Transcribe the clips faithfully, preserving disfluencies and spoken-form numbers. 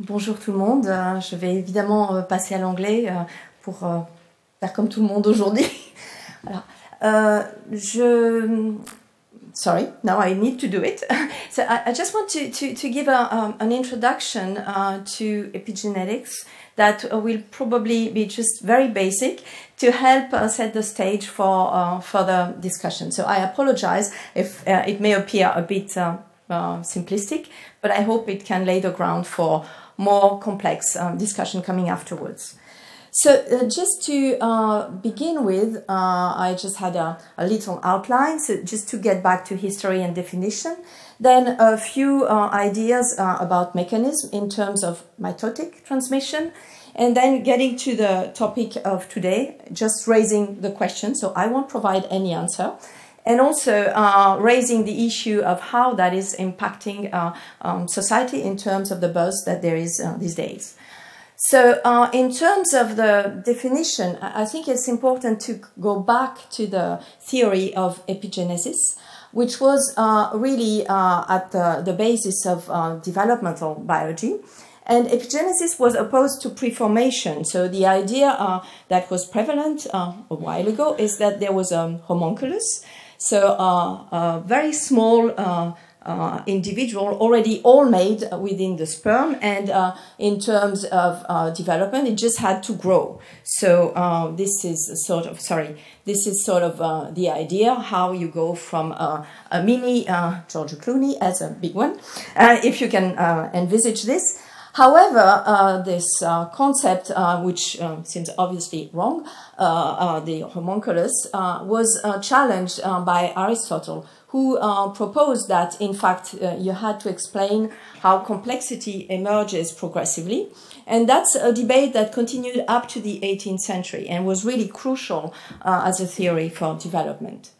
Bonjour tout le monde, euh, je vais évidemment euh, passer à l'anglais euh, pour euh, faire comme tout le monde aujourd'hui. Voilà. Euh, je... Sorry, now I need to do it. So I, I just want to, to, to give a, um, an introduction uh, to epigenetics that will probably be just very basic to help uh, set the stage for uh, further discussion. So I apologize if uh, it may appear a bit uh, uh, simplistic, but I hope it can lay the ground for more complex um, discussion coming afterwards. So uh, just to uh, begin with, uh, I just had a, a little outline, so just to get back to history and definition, then a few uh, ideas uh, about mechanism in terms of mitotic transmission, and then getting to the topic of today, just raising the question, so I won't provide any answer, and also uh, raising the issue of how that is impacting uh, um, society in terms of the buzz that there is uh, these days. So uh, in terms of the definition, I think it's important to go back to the theory of epigenesis, which was uh, really uh, at the, the basis of uh, developmental biology. And epigenesis was opposed to preformation. So the idea uh, that was prevalent uh, a while ago is that there was a homunculus, so uh, a very small uh, uh, individual already all made within the sperm, and uh, in terms of uh, development, it just had to grow. So uh, this is sort of, sorry, this is sort of uh, the idea how you go from uh, a mini uh, George Clooney as a big one, uh, if you can uh, envisage this. However, uh, this uh, concept, uh, which uh, seems obviously wrong, uh, uh, the homunculus, uh, was uh, challenged uh, by Aristotle, who uh, proposed that, in fact, uh, you had to explain how complexity emerges progressively. And that's a debate that continued up to the eighteenth century and was really crucial uh, as a theory for development.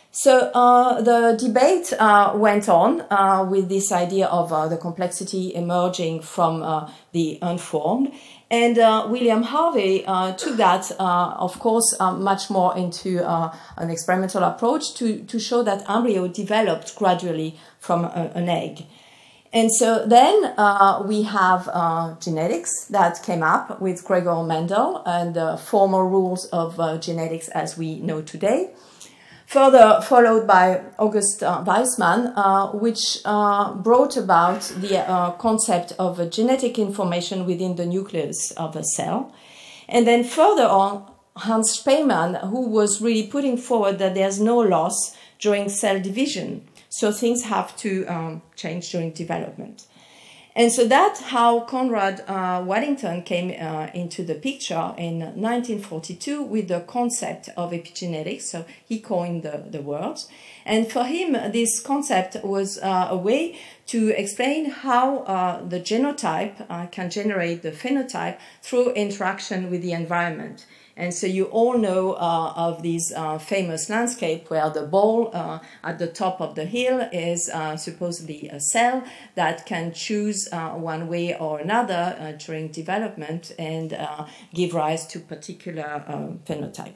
So uh, the debate uh, went on uh, with this idea of uh, the complexity emerging from uh, the unformed. And uh, William Harvey uh, took that, uh, of course, uh, much more into uh, an experimental approach to, to show that embryo developed gradually from a, an egg. And so then uh, we have uh, genetics that came up with Gregor Mendel and the formal rules of uh, genetics as we know today. Further followed by August uh, Weismann, uh, which uh, brought about the uh, concept of uh, genetic information within the nucleus of a cell. And then further on, Hans Spemann, who was really putting forward that there's no loss during cell division. So things have to um, change during development. And so that's how Conrad uh, Waddington came uh, into the picture in nineteen forty-two with the concept of epigenetics. So he coined the, the words. And for him, this concept was uh, a way to explain how uh, the genotype uh, can generate the phenotype through interaction with the environment. And so you all know uh, of this uh, famous landscape where the ball uh, at the top of the hill is uh, supposedly a cell that can choose uh, one way or another uh, during development and uh, give rise to particular uh, phenotype.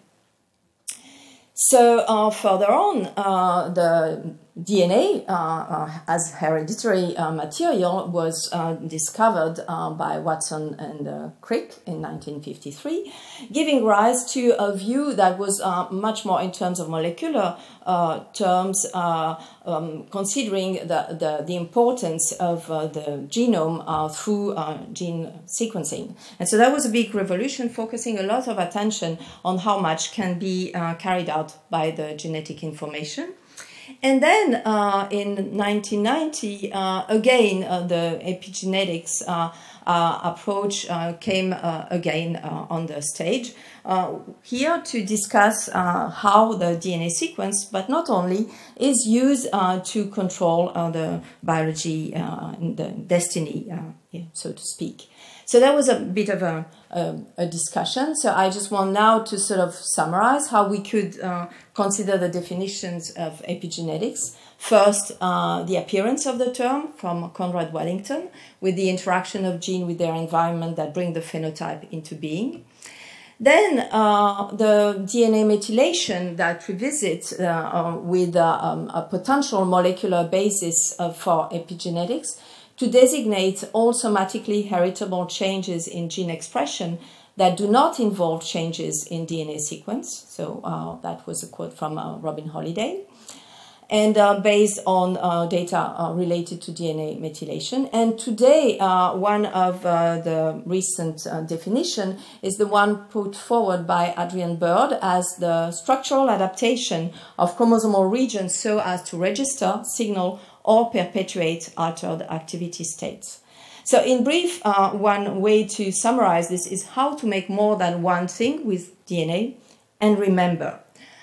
So uh, further on, uh, the D N A uh, uh, as hereditary uh, material was uh, discovered uh, by Watson and uh, Crick in nineteen fifty-three, giving rise to a view that was uh, much more in terms of molecular uh, terms, uh, um, considering the, the, the importance of uh, the genome uh, through uh, gene sequencing. And so that was a big revolution, focusing a lot of attention on how much can be uh, carried out by the genetic information. And then uh, in nineteen ninety, uh, again, uh, the epigenetics uh, uh, approach uh, came uh, again uh, on the stage, uh, here to discuss uh, how the D N A sequence, but not only, is used uh, to control uh, the biology, uh, the destiny, uh, yeah, so to speak. So that was a bit of a, a, a discussion. So I just want now to sort of summarize how we could uh, consider the definitions of epigenetics. First, uh, the appearance of the term from Conrad Waddington, with the interaction of genes with their environment that bring the phenotype into being. Then uh, the D N A methylation that revisits uh, uh, with uh, um, a potential molecular basis uh, for epigenetics to designate all somatically heritable changes in gene expression that do not involve changes in D N A sequence. So uh, that was a quote from uh, Robin Holliday. And uh, based on uh, data uh, related to D N A methylation. And today, uh, one of uh, the recent uh, definition is the one put forward by Adrian Bird as the structural adaptation of chromosomal regions so as to register, signal, or perpetuate altered activity states. So in brief, uh, one way to summarize this is how to make more than one thing with D N A and remember.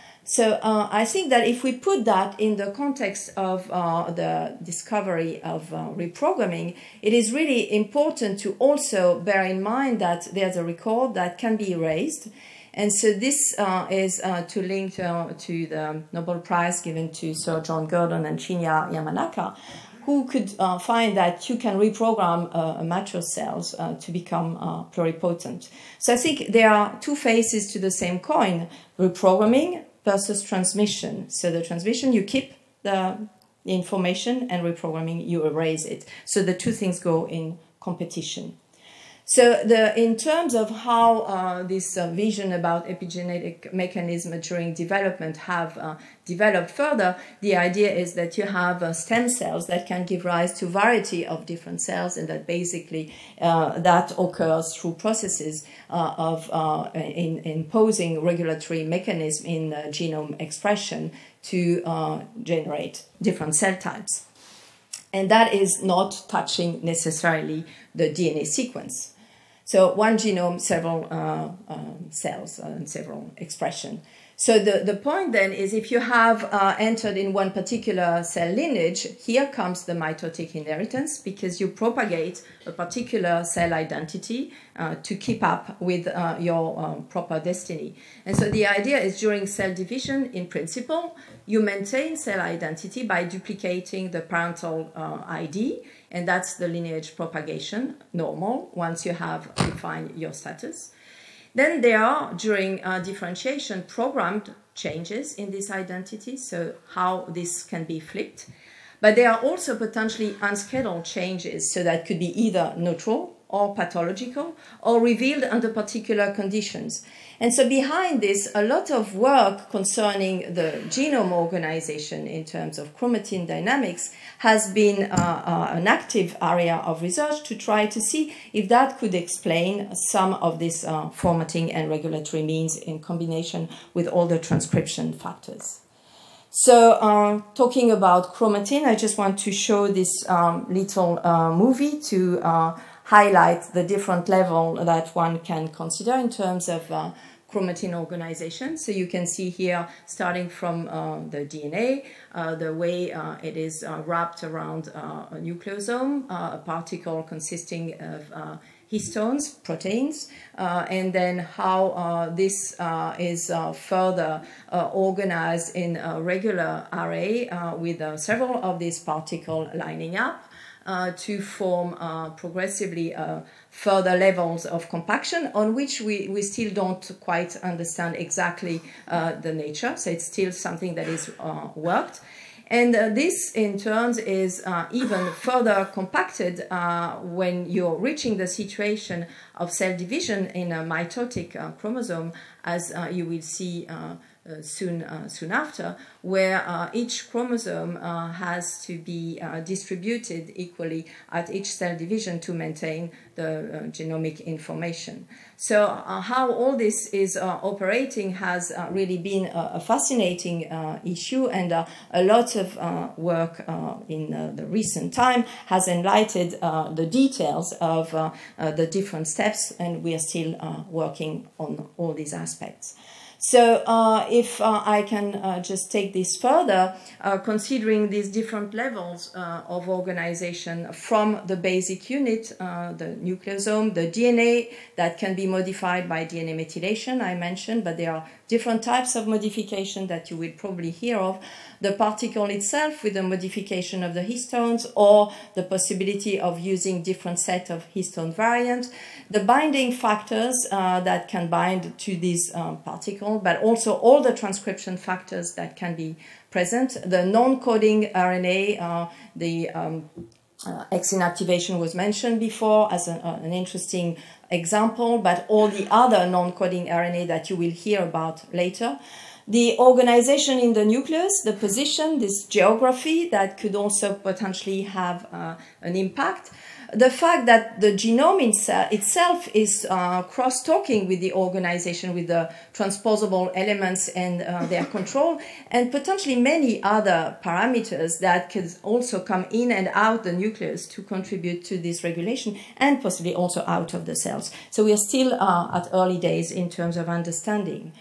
So uh, I think that if we put that in the context of uh, the discovery of uh, reprogramming, it is really important to also bear in mind that there's a record that can be erased. And so this uh, is uh, to link uh, to the Nobel Prize given to Sir John Gurdon and Shinya Yamanaka, who could uh, find that you can reprogram uh, mature cells uh, to become uh, pluripotent. So I think there are two faces to the same coin, reprogramming versus transmission. So the transmission, you keep the information, and reprogramming, you erase it. So the two things go in competition. So the, in terms of how uh, this uh, vision about epigenetic mechanism during development have uh, developed further, the idea is that you have uh, stem cells that can give rise to variety of different cells, and that basically uh, that occurs through processes uh, of uh, in, imposing regulatory mechanism in uh, genome expression to uh, generate different cell types. And that is not touching necessarily the D N A sequence. So one genome, several uh, um, cells and several expression. So the, the point then is if you have uh, entered in one particular cell lineage, here comes the mitotic inheritance, because you propagate a particular cell identity uh, to keep up with uh, your uh, proper destiny. And so the idea is during cell division, in principle, you maintain cell identity by duplicating the parental uh, I D, and that's the lineage propagation, normal, once you have defined your status. Then there are, during uh, differentiation, programmed changes in this identity, so how this can be flipped. But there are also potentially unscheduled changes, so that could be either neutral or pathological, or revealed under particular conditions. And so behind this, a lot of work concerning the genome organization in terms of chromatin dynamics has been uh, uh, an active area of research to try to see if that could explain some of this uh, formatting and regulatory means in combination with all the transcription factors. So uh, talking about chromatin, I just want to show this um, little uh, movie to uh, highlight the different level that one can consider in terms of uh, chromatin organization. So you can see here, starting from uh, the D N A, uh, the way uh, it is uh, wrapped around uh, a nucleosome, uh, a particle consisting of uh, histones, proteins, uh, and then how uh, this uh, is uh, further uh, organized in a regular array uh, with uh, several of these particles lining up uh, to form uh, progressively uh, further levels of compaction on which we, we still don't quite understand exactly uh, the nature. So it's still something that is uh, worked. And uh, this, in turn, is uh, even further compacted uh, when you're reaching the situation of cell division in a mitotic uh, chromosome, as uh, you will see uh, uh, soon, uh, soon after, where uh, each chromosome uh, has to be uh, distributed equally at each cell division to maintain the uh, genomic information. So uh, how all this is uh, operating has uh, really been a, a fascinating uh, issue, and uh, a lot of uh, work uh, in uh, the recent time has enlightened uh, the details of uh, uh, the different steps, and we are still uh, working on all these aspects. So uh, if uh, I can uh, just take this further, uh, considering these different levels uh, of organization from the basic unit, uh, the nucleosome, the D N A that can be modified by D N A methylation, I mentioned, but there are different types of modification that you will probably hear of. The particle itself with the modification of the histones, or the possibility of using different set of histone variants, the binding factors uh, that can bind to this um, particle, but also all the transcription factors that can be present, the non-coding R N A, uh, the um, uh, X inactivation was mentioned before as a, uh, an interesting example, but all the other non-coding R N A that you will hear about later. The organization in the nucleus, the position, this geography that could also potentially have uh, an impact. The fact that the genome itself is uh, cross-talking with the organization, with the transposable elements and uh, their control, and potentially many other parameters that could also come in and out the nucleus to contribute to this regulation, and possibly also out of the cells. So we are still uh, at early days in terms of understanding.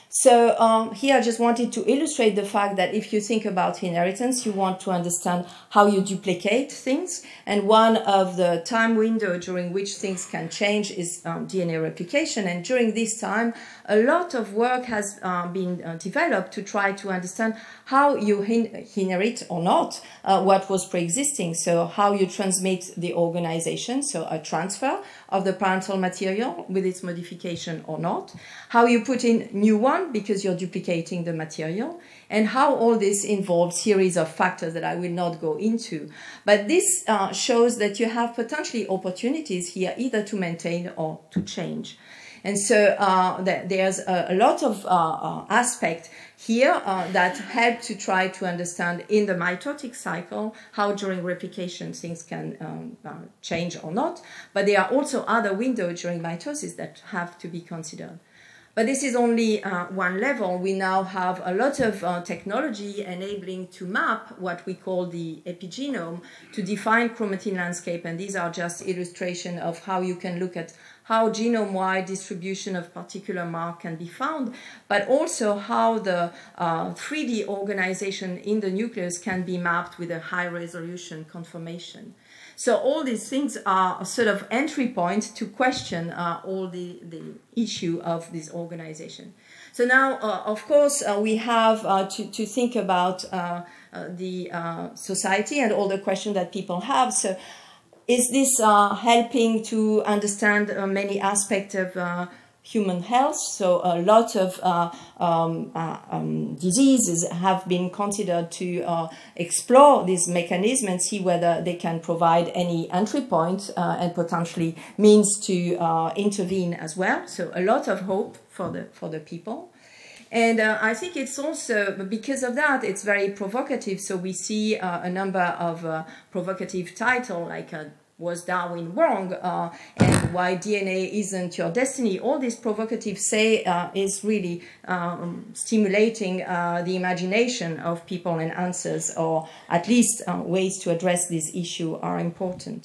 So um, here I just wanted to illustrate the fact that if you think about inheritance, you want to understand how you duplicate things. And one of the time window during which things can change is um, D N A replication. And during this time, a lot of work has uh, been uh, developed to try to understand how you in inherit or not uh, what was pre-existing. So how you transmit the organization, so a transfer of the parental material with its modification or not, how you put in new one because you're duplicating the material, and how all this involves series of factors that I will not go into. But this uh, shows that you have potentially opportunities here either to maintain or to change. And so uh, th there's a, a lot of uh, uh, aspects here uh, that help to try to understand in the mitotic cycle how during replication things can um, uh, change or not. But there are also other windows during mitosis that have to be considered. But this is only uh, one level. We now have a lot of uh, technology enabling to map what we call the epigenome to define chromatin landscape. And these are just illustration of how you can look at how genome-wide distribution of particular mark can be found, but also how the uh, three D organization in the nucleus can be mapped with a high-resolution conformation. So all these things are a sort of entry point to question uh, all the, the issue of this organization. So now, uh, of course, uh, we have uh, to, to think about uh, uh, the uh, society and all the questions that people have. So is this uh, helping to understand uh, many aspects of uh, human health? So a lot of uh, um, uh, um, diseases have been considered to uh, explore this mechanism and see whether they can provide any entry point uh, and potentially means to uh, intervene as well. So a lot of hope for the, for the people. And uh, I think it's also, because of that, it's very provocative. So we see uh, a number of uh, provocative titles like uh, Was Darwin Wrong? Uh, and Why D N A Isn't Your Destiny? All these provocative say uh, is really um, stimulating uh, the imagination of people, and answers, or at least uh, ways to address this issue are important.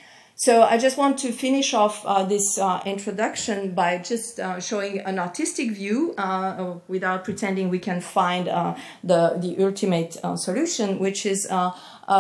So I just want to finish off uh, this uh, introduction by just uh, showing an artistic view uh, without pretending we can find uh, the, the ultimate uh, solution, which is uh,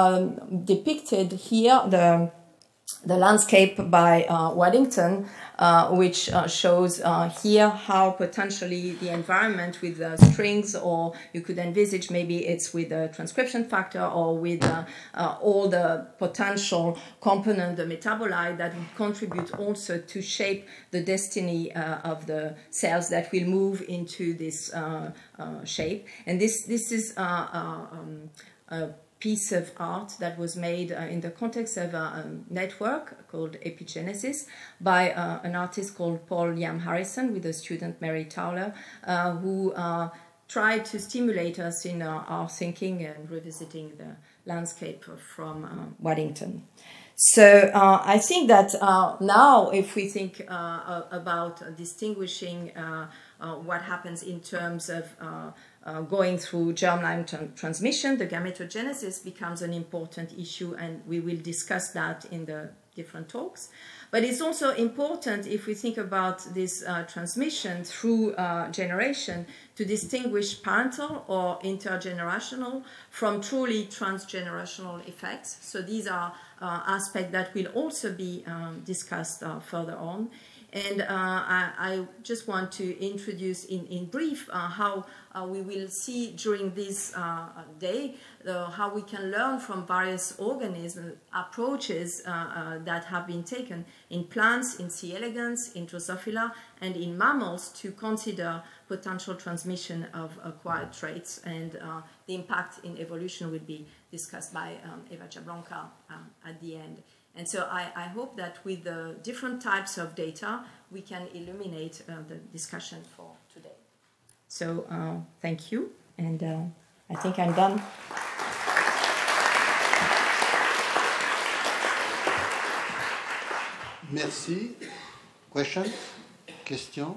um, depicted here, the, the landscape by uh, Waddington, uh, which uh, shows uh, here how potentially the environment with uh, strings, or you could envisage maybe it's with a transcription factor or with uh, uh, all the potential component, the metabolite that would contribute also to shape the destiny uh, of the cells that will move into this uh, uh, shape. And this, this is uh, uh, um, a piece of art that was made uh, in the context of a, a network called Epigenesis by uh, an artist called Paul Liam Harrison with a student, Mary Towler, uh, who uh, tried to stimulate us in uh, our thinking and revisiting the landscape from uh, Waddington. So uh, I think that uh, now if we think uh, about distinguishing uh, uh, what happens in terms of uh, Uh, going through germline tra transmission, the gametogenesis becomes an important issue, and we will discuss that in the different talks. But it's also important, if we think about this uh, transmission through uh, generation, to distinguish parental or intergenerational from truly transgenerational effects. So these are uh, aspects that will also be um, discussed uh, further on. And uh, I, I just want to introduce in, in brief uh, how uh, we will see during this uh, day uh, how we can learn from various organism approaches uh, uh, that have been taken in plants, in C. elegans, in Drosophila, and in mammals to consider potential transmission of acquired traits, and uh, the impact in evolution will be discussed by um, Eva Jablonka um, at the end. And so I, I hope that with the different types of data, we can illuminate uh, the discussion for today. So uh, thank you, and uh, I think I'm done. Merci. Question? Question?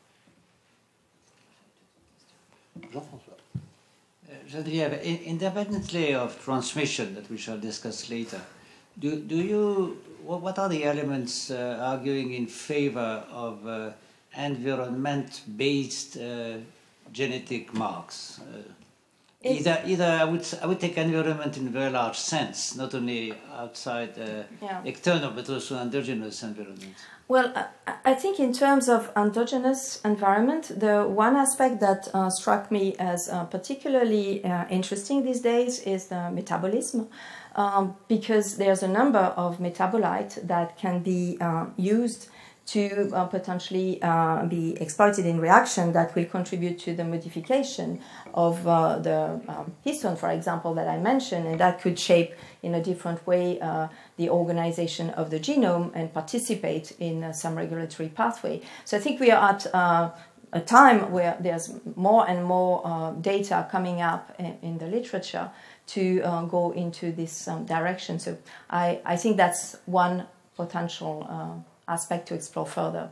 Jean-François. Uh, Geneviève, independently of transmission that we shall discuss later, do, do you, what, what are the elements uh, arguing in favor of uh, environment-based uh, genetic marks? Uh, Either, either I would I would take environment in a very large sense, not only outside uh, yeah. external but also endogenous environment. Well, I, I think in terms of endogenous environment, the one aspect that uh, struck me as uh, particularly uh, interesting these days is the metabolism, um, because there's a number of metabolites that can be uh, used to uh, potentially uh, be exploited in reaction that will contribute to the modification of uh, the um, histone, for example, that I mentioned, and that could shape in a different way uh, the organization of the genome and participate in uh, some regulatory pathway. So I think we are at uh, a time where there's more and more uh, data coming up in, in the literature to uh, go into this um, direction. So I, I think that's one potential uh, aspect to explore further.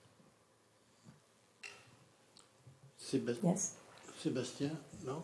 Sébastien? Yes. Sébastien, no?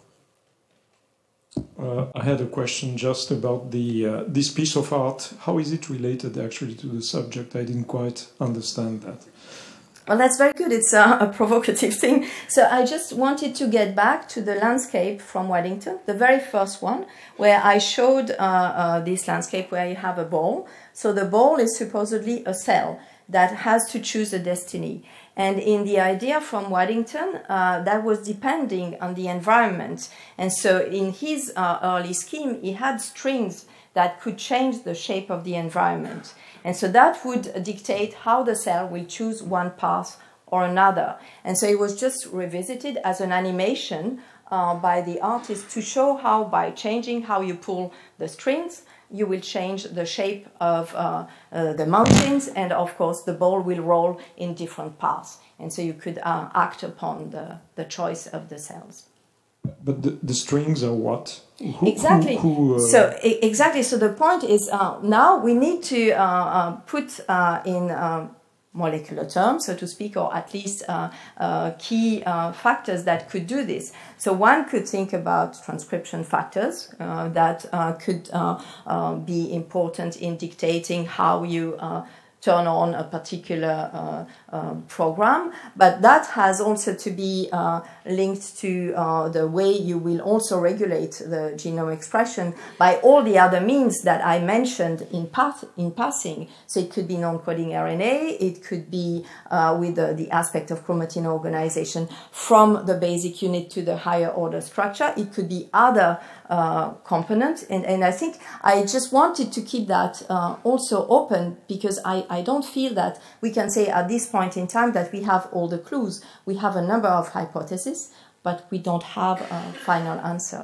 Uh, I had a question just about the uh, this piece of art. How is it related actually to the subject? I didn't quite understand that. Well, that's very good. It's a, a provocative thing. So I just wanted to get back to the landscape from Waddington, the very first one, where I showed uh, uh, this landscape where you have a ball. So the ball is supposedly a cell that has to choose a destiny. And in the idea from Waddington, uh, that was depending on the environment. And so in his uh, early scheme, he had strings that could change the shape of the environment. And so that would dictate how the cell will choose one path or another. And so it was just revisited as an animation uh, by the artist to show how by changing how you pull the strings, you will change the shape of uh, uh, the mountains, and of course the ball will roll in different paths. And so you could uh, act upon the, the choice of the cells. But the, the strings are what? Who, exactly. Who, who, uh... So e exactly. So the point is uh, now we need to uh, uh, put uh, in uh, molecular terms, so to speak, or at least uh, uh, key uh, factors that could do this. So one could think about transcription factors uh, that uh, could uh, uh, be important in dictating how you uh, turn on a particular uh, uh, program, but that has also to be uh, linked to uh, the way you will also regulate the genome expression by all the other means that I mentioned in, path, in passing. So it could be non-coding R N A, it could be uh, with the, the aspect of chromatin organization from the basic unit to the higher order structure, it could be other uh, components, and, and I think I just wanted to keep that uh, also open, because I, I don't feel that we can say at this point in time that we have all the clues. We have a number of hypotheses, but we don't have a final answer.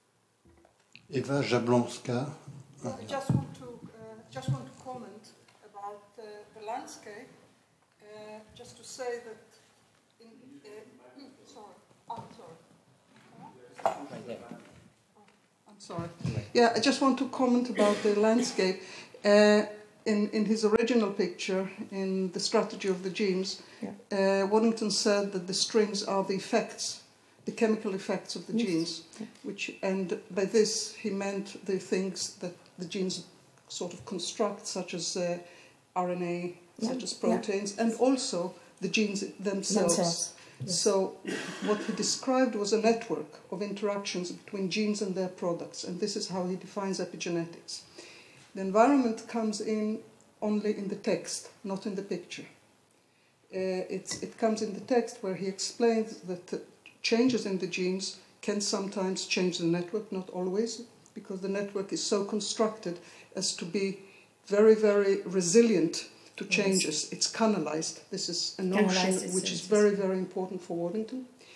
Eva Jablonska. I just want to uh, just want to comment about uh, the landscape. Uh, just to say that. In, uh, sorry, I'm sorry. Right there. I'm sorry. Yeah, I just want to comment about the landscape. Uh, In, in his original picture, in The Strategy of the Genes, yeah. uh, Waddington said that the strings are the effects, the chemical effects of the yes. genes, yeah. which, and by this he meant the things that the genes sort of construct, such as uh, R N A, yeah. such as proteins, yeah. and also the genes themselves. themselves. Yes. So what he described was a network of interactions between genes and their products, and this is how he defines epigenetics. The environment comes in only in the text, not in the picture. Uh, it's, it comes in the text where he explains that the changes in the genes can sometimes change the network, not always, because the network is so constructed as to be very, very resilient to changes. Yes. It's canalized. This is a notion which is very, very important for Waddington.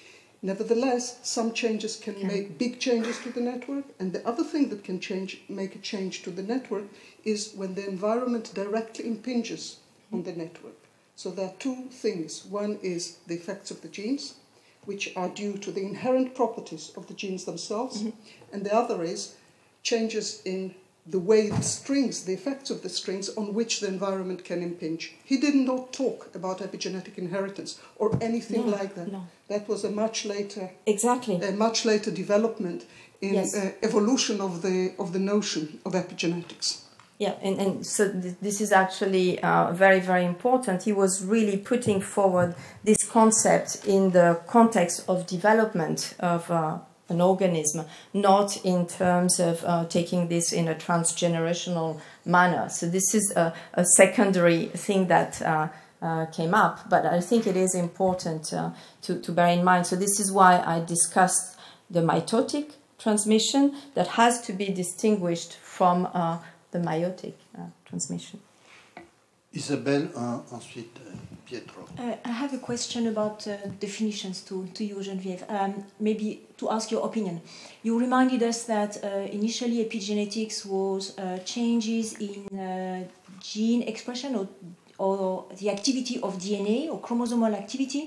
Nevertheless, some changes can Okay. make big changes to the network, and the other thing that can change, make a change to the network is when the environment directly impinges on the network. So there are two things. One is the effects of the genes, which are due to the inherent properties of the genes themselves, mm-hmm. and the other is changes in the way the strings, the effects of the strings on which the environment can impinge. He did not talk about epigenetic inheritance or anything No, like that. no. That was a much later, Exactly. a much later development in Yes. uh, evolution of the of the notion of epigenetics. Yeah, and, and so th- this is actually uh, very, very important. He was really putting forward this concept in the context of development of uh, an organism, not in terms of uh, taking this in a transgenerational manner. So this is a, a secondary thing that uh, uh, came up, but I think it is important uh, to, to bear in mind. So this is why I discussed the mitotic transmission that has to be distinguished from uh, the meiotic uh, transmission. Isabelle, uh, ensuite uh, Pietro. Uh, I have a question about uh, definitions to, to you, Geneviève. Um, maybe to ask your opinion. You reminded us that uh, initially epigenetics was uh, changes in uh, gene expression or, or the activity of D N A or chromosomal activity.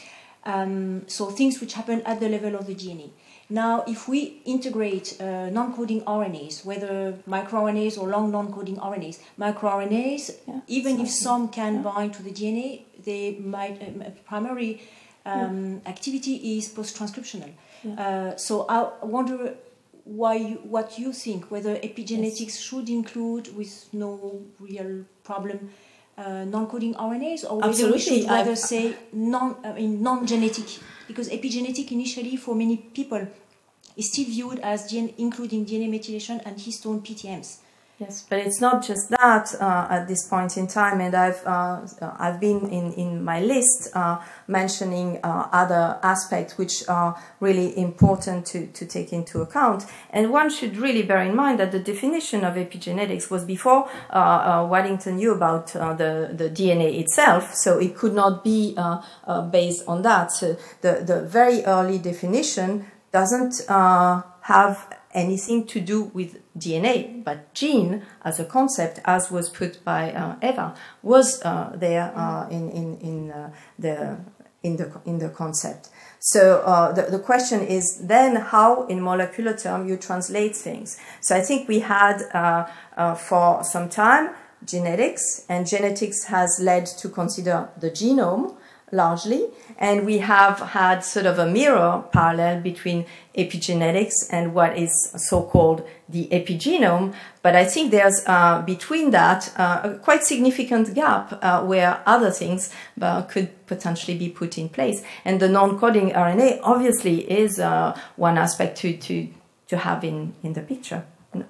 Um, so things which happen at the level of the D N A. Now, if we integrate uh, non-coding R N As, whether microRNAs or long non-coding R N As, microRNAs, Yeah, even if exactly. some can Yeah. bind to the D N A, the might, uh, primary um, activity is post-transcriptional. Yeah. Uh, so I wonder why you, what you think, whether epigenetics should include, with no real problem, uh, non-coding R N As, or whether Absolutely. we should rather I've- say non, I mean, non-genetic, because epigenetic initially for many people is still viewed as D N A, including D N A methylation and histone P T Ms. Yes, but it's not just that uh, at this point in time, and I've uh, I've been in, in my list uh, mentioning uh, other aspects which are really important to, to take into account. And one should really bear in mind that the definition of epigenetics was before uh, uh, Waddington knew about uh, the, the D N A itself, so it could not be uh, uh, based on that. So the, the very early definition doesn't uh, have anything to do with D N A, but gene as a concept, as was put by uh, Eva, was uh, there uh, in in in uh, the in the in the concept. So uh, the the question is then how, in molecular term, you translate things. So I think we had uh, uh, for some time genetics, and genetics has led to consider the genome largely, and we have had sort of a mirror parallel between epigenetics and what is so-called the epigenome. But I think there's uh, between that uh, a quite significant gap uh, where other things uh, could potentially be put in place. And the non-coding R N A obviously is uh, one aspect to, to, to have in, in the picture.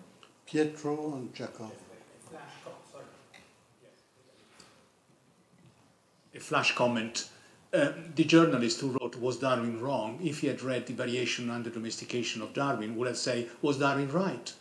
Pietro and Jacob. A flash comment. Uh, the journalist who wrote "Was Darwin wrong?" if he had read The Variation and the Domestication of Darwin, would have said, "Was Darwin right?"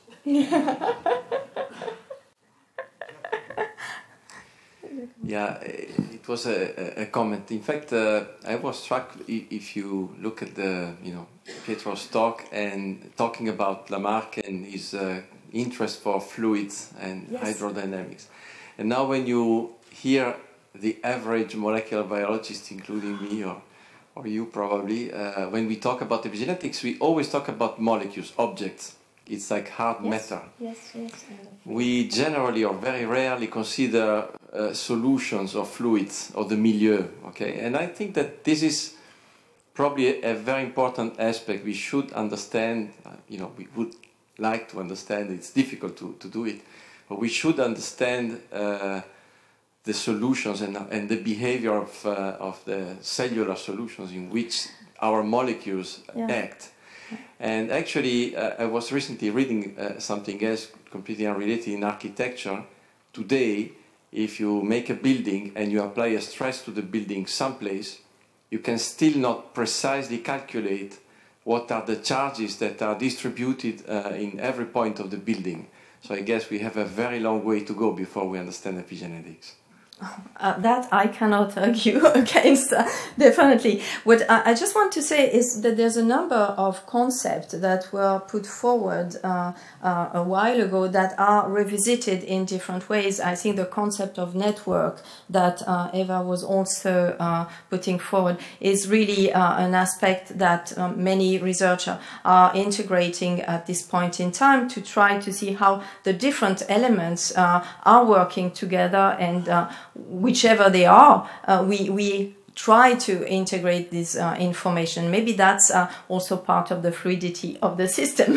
Yeah, it was a, a comment. In fact, uh, I was struck i- if you look at the, you know, Pietro's talk and talking about Lamarck and his uh, interest for fluids and Yes. hydrodynamics. And now when you hear the average molecular biologist, including me or, or you probably, uh, when we talk about epigenetics, we always talk about molecules, objects. It's like hard Yes. matter. Yes, yes. We generally or very rarely consider uh, solutions or fluids or the milieu, okay? And I think that this is probably a, a very important aspect. We should understand, uh, you know, we would like to understand, it's difficult to, to do it, but we should understand uh, the solutions and, and the behavior of, uh, of the cellular solutions in which our molecules Yeah. act. And actually, uh, I was recently reading uh, something else completely unrelated in architecture. Today, if you make a building and you apply a stress to the building someplace, you can still not precisely calculate what are the charges that are distributed uh, in every point of the building. So I guess we have a very long way to go before we understand epigenetics. Uh, that I cannot argue against, uh, definitely. What I, I just want to say is that there's a number of concepts that were put forward uh, uh, a while ago that are revisited in different ways. I think the concept of network that uh, Eva was also uh, putting forward is really uh, an aspect that um, many researchers are integrating at this point in time to try to see how the different elements uh, are working together, and uh, whichever they are, uh, we, we try to integrate this uh, information. Maybe that's uh, also part of the fluidity of the system.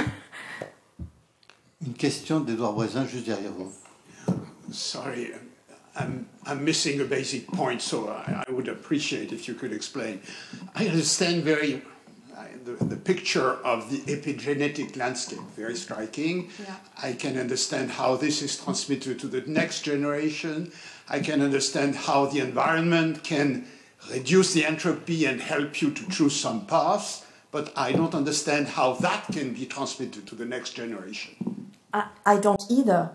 Une question d'Edouard Voisin, juste derrière vous. Sorry, I'm, I'm missing a basic point, so I, I would appreciate if you could explain. I understand very uh, the, the picture of the epigenetic landscape, very striking. Yeah. I can understand how this is transmitted to the next generation. I can understand how the environment can reduce the entropy and help you to choose some paths, but I don't understand how that can be transmitted to the next generation. I, I don't either.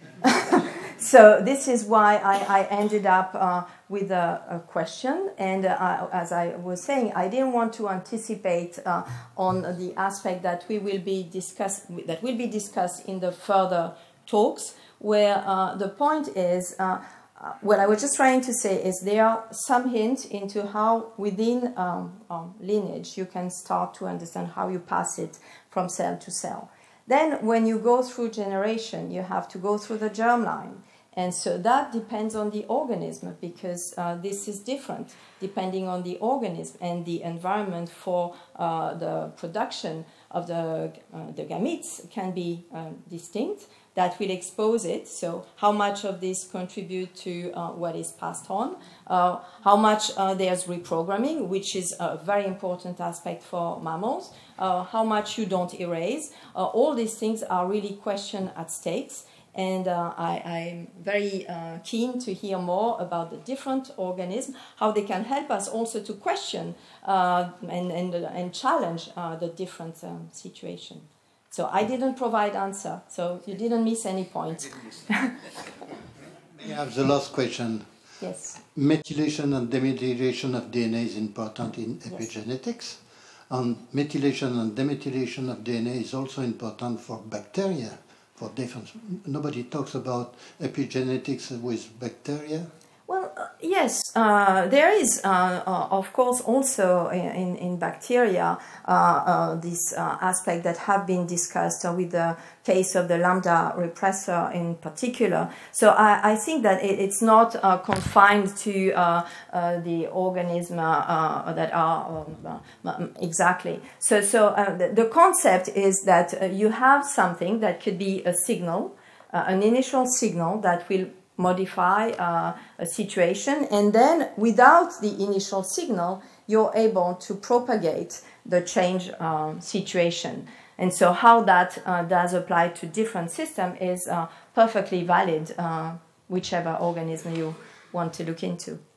So this is why I, I ended up uh, with a, a question, and uh, as I was saying, I didn't want to anticipate uh, on the aspect that we will be discussed that will be discussed in the further talks, where uh, the point is. Uh, Uh, what I was just trying to say is there are some hints into how within um, um, lineage you can start to understand how you pass it from cell to cell. Then when you go through generation, you have to go through the germline. And so that depends on the organism, because uh, this is different depending on the organism and the environment for uh, the production of the, uh, the gametes can be uh, distinct. That will expose it. So how much of this contribute to uh, what is passed on? Uh, how much uh, there's reprogramming, which is a very important aspect for mammals. Uh, how much you don't erase. Uh, all these things are really questions at stakes. And uh, I, I'm very uh, keen to hear more about the different organisms, how they can help us also to question uh, and, and, and challenge uh, the different um, situations. So I didn't provide answer, so you didn't miss any point. I have the last question. Yes. Methylation and demethylation of D N A is important in epigenetics. Yes. And methylation and demethylation of D N A is also important for bacteria, for different. Nobody talks about epigenetics with bacteria. Well, uh, yes, uh, there is, uh, uh, of course, also in, in bacteria uh, uh, this uh, aspect that have been discussed uh, with the case of the lambda repressor in particular. So I, I think that it, it's not uh, confined to uh, uh, the organism uh, uh, that are um, uh, exactly. So, so uh, the, the concept is that uh, you have something that could be a signal, uh, an initial signal that will modify uh, a situation, and then without the initial signal you're able to propagate the change um, situation. And so how that uh, does apply to different systems is uh, perfectly valid, uh, whichever organism you want to look into.